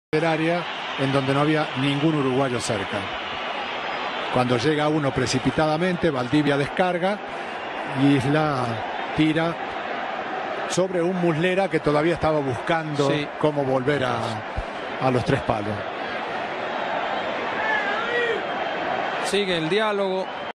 del área en donde no había ningún uruguayo cerca. Cuando llega uno precipitadamente, Valdivia descarga y Isla tira sobre un Muslera que todavía estaba buscando cómo volver a los tres palos. Sigue el diálogo.